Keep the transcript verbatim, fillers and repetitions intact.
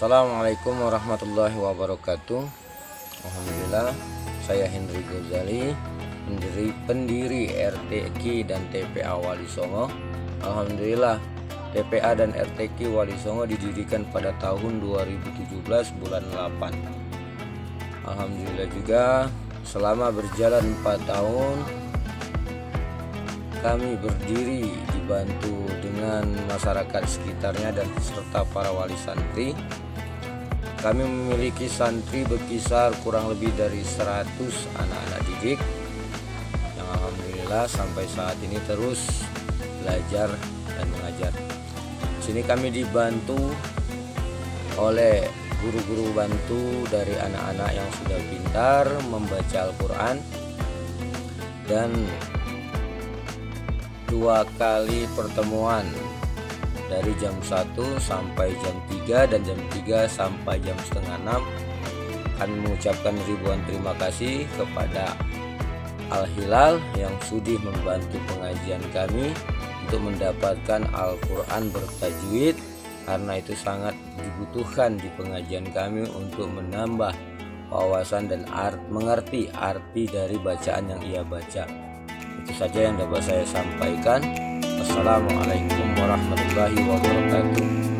Assalamualaikum warahmatullahi wabarakatuh. Alhamdulillah, saya Henry Ghazali, pendiri, pendiri R T Q dan T P A Wali Songo. Alhamdulillah, T P A dan R T Q Wali Songo didirikan pada tahun dua ribu tujuh belas bulan delapan. Alhamdulillah juga selama berjalan empat tahun kami berdiri dibantu dengan masyarakat sekitarnya dan serta para wali santri. Kami memiliki santri berkisar kurang lebih dari seratus anak-anak didik yang alhamdulillah sampai saat ini terus belajar dan mengajar. Di sini kami dibantu oleh guru-guru bantu dari anak-anak yang sudah pintar membaca Al-Quran, dan dua kali pertemuan dari jam satu sampai jam tiga dan jam tiga sampai jam setengah enam. Kami mengucapkan ribuan terima kasih kepada Al-Hilal yang sudi membantu pengajian kami untuk mendapatkan Al-Quran bertajwid, karena itu sangat dibutuhkan di pengajian kami untuk menambah wawasan dan art, mengerti arti dari bacaan yang ia baca. Itu saja yang dapat saya sampaikan. Assalamualaikum warahmatullahi wabarakatuh.